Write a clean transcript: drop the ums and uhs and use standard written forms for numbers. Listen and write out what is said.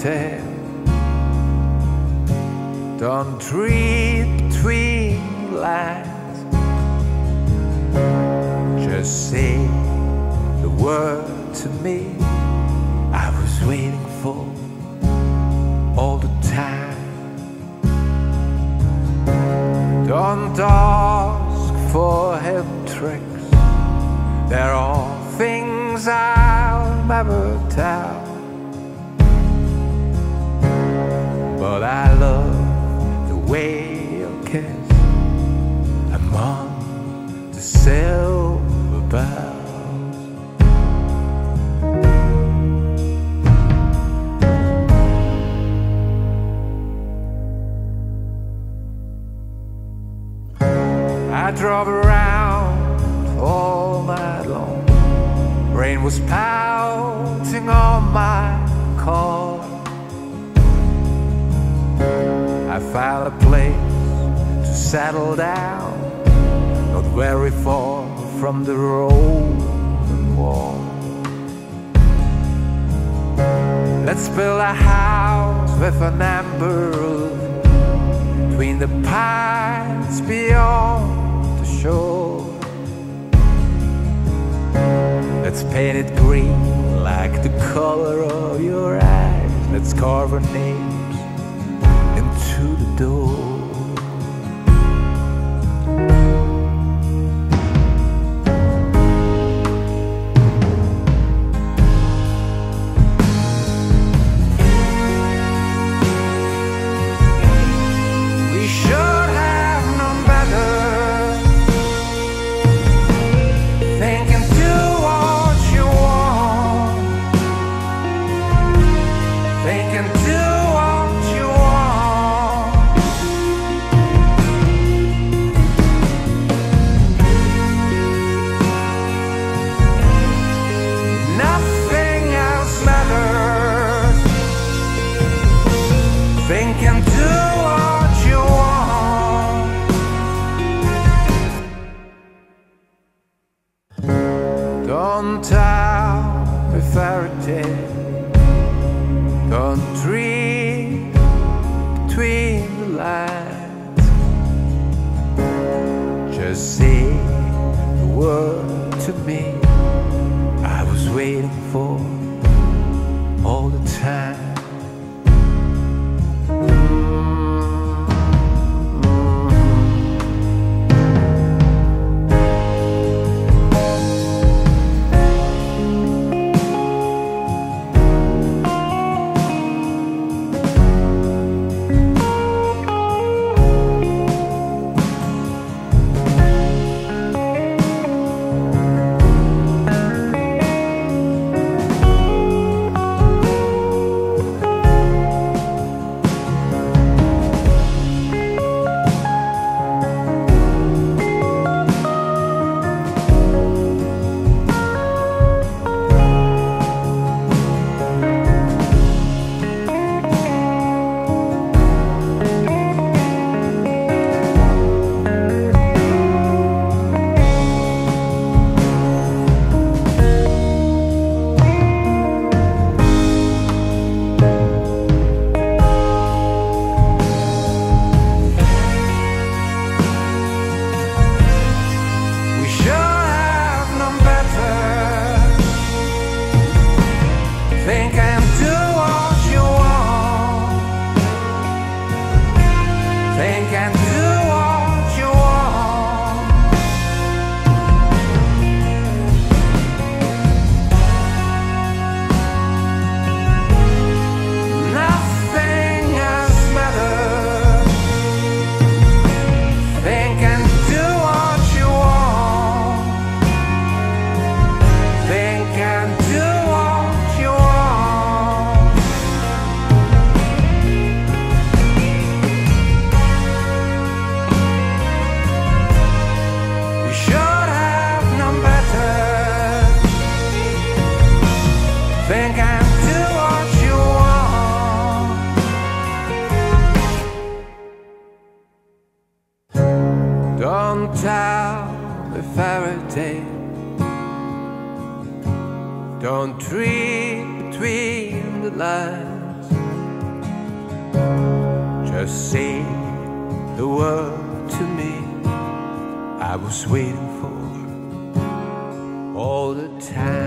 tale. Don't read between the lines. Just say the word to me I was waiting for all the time. Don't ask for help tricks. There are things I'll never tell. But I love the way you kiss among the silver bells. I drove around all night long. Rain was pounding on my car. I found a place to settle down, not very far from the Roman wall. Let's build a house with an amber roof between the pines beyond the shore. Let's paint it green like the color of your eyes. Let's carve our names into the door. We should have known better. Think and do what you want. Think and do what you want. Nothing else matters. Think and do what you want. Don't tell me fairy tale. Don't read between the lines. Just say the word to me I was waiting for all the time. We should have known better. Think and do what you want. Think and do what you want. Nothing else matters. Think and do what you want. Think and do what you want. We should have known better. Think and do what you want. Don't tell me fairy tale. Don't read between the lines. Just say the word to me I was waiting for all the time.